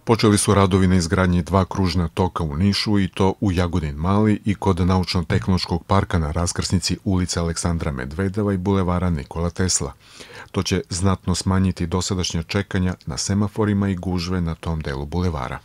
Počeli su radovi na izgradnji 2 kružna toka u Nišu i to u Jagodin Mali i kod Naučno-tehnološkog parka na raskrsnici ulice Aleksandra Medvedeva i bulevara Nikola Tesla. To će znatno smanjiti dosadašnja čekanja na semaforima i gužve na tom delu bulevara.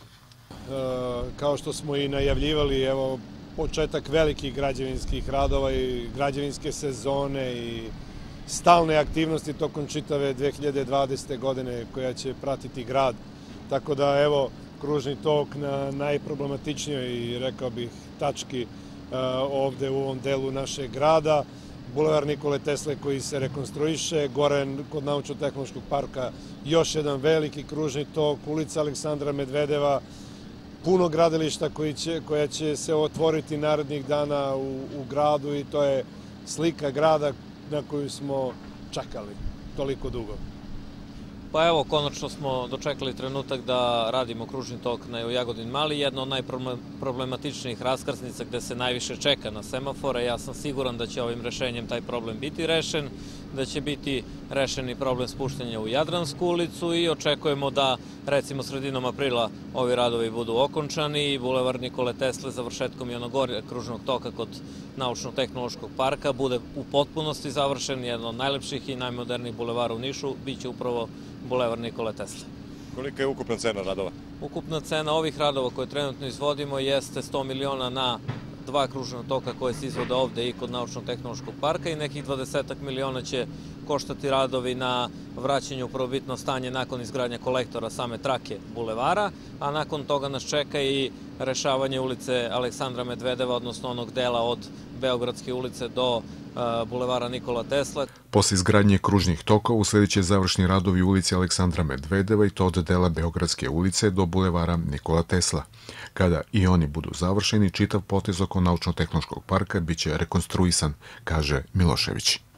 Kao što smo i najavljivali, evo, početak velikih građevinskih radova i građevinske sezone i stalne aktivnosti tokom čitave 2020. godine koja će pratiti grad. Tako da, evo, kružni tok na najproblematičnijoj, rekao bih, tački ovde u ovom delu našeg grada. Bulevar Nikole Tesle koji se rekonstruiše, gore kod Naučno-tehnološkog parka još jedan veliki kružni tok, ulica Aleksandra Medvedeva, puno gradilišta koja će se otvoriti narednih dana u gradu i to je slika grada na koju smo čekali toliko dugo. Pa evo, konačno smo dočekali trenutak da radimo kružni tok na Jagodin Mali, jedna od najproblematičnijih raskrsnica gde se najviše čeka na semafore. Ja sam siguran da će ovim rešenjem taj problem biti rešen, da će biti rešen i problem spuštanja u Jadransku ulicu i očekujemo da, recimo, sredinom aprila ovi radovi budu okončani i bulevar Nikole Tesle završetkom i onog gore kružnog toka kod Naučno-tehnološkog parka bude u potpunosti završen. Jedan od najlepših i najmodernijih bulevara u Nišu biće upravo bulevar Nikole Tesle. Kolika je ukupna cena radova? Ukupna cena ovih radova koje trenutno izvodimo jeste 100 miliona na 2 kružna toka koje se izvode ovde i kod Naučno-tehnološkog parka i nekih 20 miliona će koštati radovi na vraćanju u prvobitno stanje nakon izgradnja kolektora same trake bulevara, a nakon toga nas čeka i rešavanje ulice Aleksandra Medvedeva, odnosno onog dela od Beogradske ulice do bulevara Nikola Tesla. Posle izgradnje kružnih tokova usledit će završni radovi u ulici Aleksandra Medvedeva i to od dela Beogradske ulice do bulevara Nikola Tesla. Kada i oni budu završeni, čitav potez oko Naučno-tehnološkog parka biće rekonstruisan, kaže Milošević.